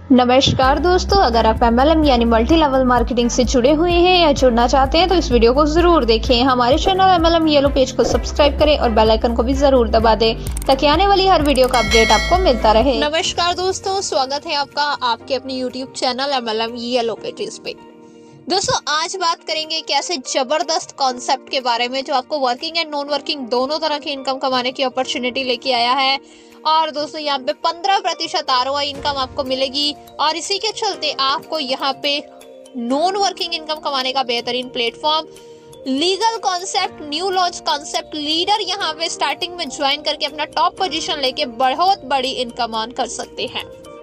नमस्कार दोस्तों, अगर आप MLM यानी मल्टी लेवल मार्केटिंग से जुड़े हुए हैं या जुड़ना चाहते हैं तो इस वीडियो को जरूर देखें। हमारे चैनल MLM येलो पेज को सब्सक्राइब करें और बेल आइकन को भी जरूर दबा दें ताकि आने वाली हर वीडियो का अपडेट आपको मिलता रहे। नमस्कार दोस्तों, स्वागत है आपका आपके अपने YouTube channel MLM yellow pages पे। दोस्तों आज बात करेंगे एक ऐसे जबरदस्त कॉन्सेप्ट के बारे में जो आपको वर्किंग एंड नॉन वर्किंग दोनों तरह की इनकम कमाने की अपॉर्चुनिटी लेके आया है। और दोस्तों यहाँ पे 15% ROI इनकम आपको मिलेगी और इसी के चलते आपको यहाँ पे नॉन वर्किंग इनकम कमाने का बेहतरीन platform, legal concept, new launch concept, leader यहाँ पे स्टार्टिंग में ज्वाइन करके अपना टॉप पोजीशन लेके बहुत बड़ी इनकम अर्न कर सकते हैं।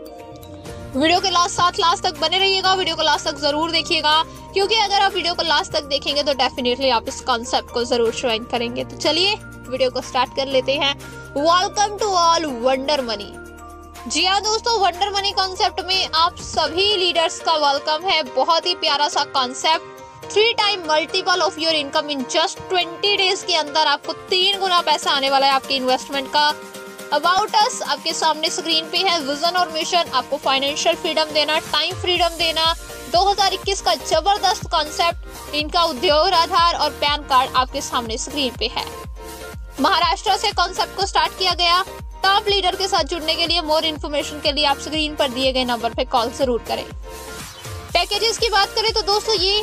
वीडियो के लास्ट तक बने रहिएगा, वीडियो को लास्ट तक जरूर देखिएगा क्योंकि अगर आप वीडियो को लास्ट तक देखेंगे तो डेफिनेटली आप इस कॉन्सेप्ट को जरूर ज्वाइन करेंगे। तो चलिए वीडियो को स्टार्ट कर लेते हैं। Welcome to all wonder money. जी हाँ दोस्तों, वंडर मनी कॉन्सेप्ट में आप सभी लीडर्स का वेलकम है। बहुत ही प्यारा सा concept, 3 time multiple of your income in just 20 days के अंदर आपको 3 गुना पैसा आने वाला है आपकी इन्वेस्टमेंट का। अबाउट अस आपके सामने स्क्रीन पे है। विजन और मिशन आपको फाइनेंशियल फ्रीडम देना, टाइम फ्रीडम देना। 2021 का जबरदस्त कॉन्सेप्ट, इनका उद्योग आधार और पैन कार्ड आपके सामने स्क्रीन पे है। महाराष्ट्र से कॉन्सेप्ट को स्टार्ट किया गया। टॉप लीडर के साथ जुड़ने के लिए मोर इन्फॉर्मेशन के लिए आप स्क्रीन पर दिए गए नंबर पे कॉल जरूर करें। पैकेजेस की बात करें तो दोस्तों ये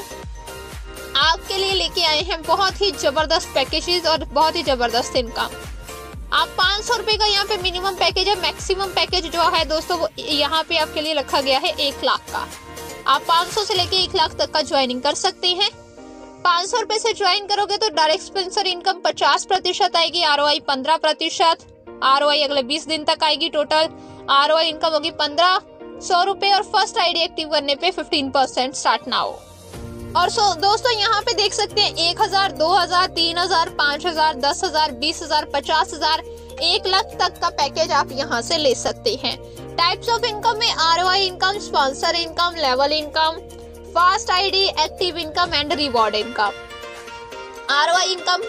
आपके लिए लेके आए हैं बहुत ही जबरदस्त पैकेजेस और बहुत ही जबरदस्त इनकम। आप 500 रुपए का यहाँ पे मिनिमम पैकेज है। मैक्सिमम पैकेज जो है दोस्तों वो यहाँ पे आपके लिए रखा गया है 1 लाख का। आप 500 से लेके 1 लाख तक का ज्वाइनिंग कर सकते हैं। 500 रुपए से ज्वाइन करोगे तो डायरेक्ट स्पॉन्सर इनकम 50% आएगी, ROI 15%, ROI अगले 20 दिन तक आएगी। टोटल ROI इनकम होगी 1500 रुपए और फर्स्ट आईडी एक्टिव करने पे 15% स्टार्ट नाउ। और दोस्तों यहाँ पे देख सकते हैं 1000, 2000, 3000, 5000, 10,000, 20,000, 50,000, 1 लाख तक का पैकेज आप यहाँ से ले सकते हैं। टाइप्स ऑफ इनकम में ROI income, sponsor income, level income, fast ID, active income and reward income. ROI income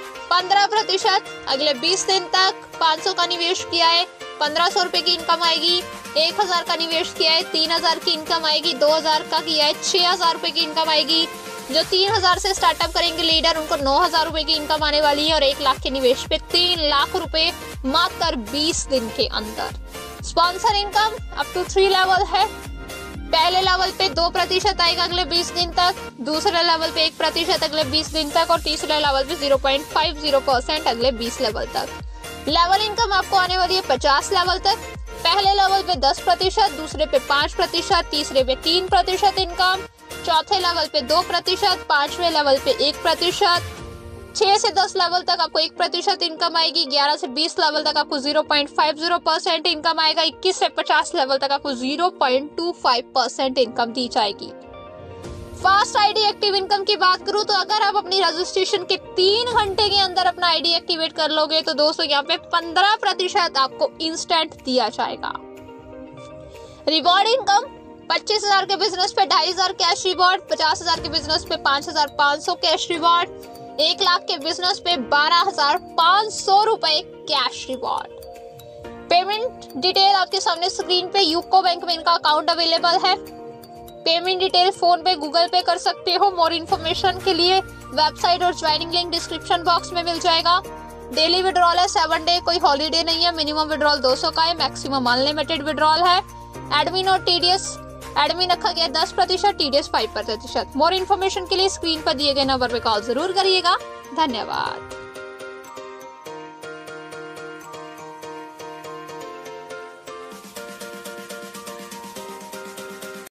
15%, अगले 20 दिन तक 500 का निवेश किया है 1500 रुपए की इनकम आएगी। 1000 का निवेश किया है 3000 की इनकम आएगी। 2000 का किया है 6000 रुपए की इनकम आएगी। जो 3000 से स्टार्टअप करेंगे लीडर उनको 9000 रुपए की इनकम आने वाली है और 1 लाख के निवेश पे 3 लाख रुपए मात्र 20 दिन के अंदर। Sponsor income up to 3 level है। पहले लेवल पे 2% आएगा अगले 20 दिन तक, दूसरे लेवल पे 1% अगले 20 दिन तक और तीसरे लेवल पे 0.50% अगले 20 लेवल तक। लेवल इनकम आपको आने वाली है 50 लेवल तक। पहले लेवल पे 10%, दूसरे पे 5%, तीसरे पे 3% इनकम, चौथे लेवल पे 2%, 5वें लेवल पे 1%, 6 से 10 लेवल तक आपको 1% इनकम आएगी। 11 से 20 लेवल तक आपको 0.50% इनकम आएगा। 21 से 50 लेवल तक आपको 0.25% इनकम दी जाएगी। फास्ट आईडी एक्टिव इनकम की बात करूं तो अगर आप अपनी रजिस्ट्रेशन के 3 घंटे के अंदर अपना आईडी एक्टिवेट कर लोगे तो दोस्तों यहाँ पे 15% आपको इंस्टेंट दिया जाएगा। रिवॉर्ड इनकम 25,000 के बिजनेस पे 2500 कैश रिवॉर्ड, 50,000 के बिजनेस पे 5500 कैश रिवॉर्ड, 1 लाख के बिजनेस पे 12,500 रुपए कैश रिवॉर्ड। पेमेंट डिटेल आपके सामने स्क्रीन पे यूको बैंक में इनका अकाउंट अवेलेबल है। Payment detail PhonePe, Google Pay कर सकते हो। मोर इन्फॉर्मेशन के लिए वेबसाइट और ज्वाइनिंग लिंक डिस्क्रिप्शन बॉक्स में मिल जाएगा। डेली विड्रॉल है 7 डे, कोई हॉलीडे नहीं है। मिनिमम विड्रॉल 200 का है, मैक्सिमम अनलिमिटेड विड्रॉल है। एडमिन और टीडीएस, एडमिन रखा गया 10%, टीडीएस 5%। मोर इन्फॉर्मेशन के लिए स्क्रीन पर दिए गए नंबर पे कॉल जरूर करिएगा। धन्यवाद।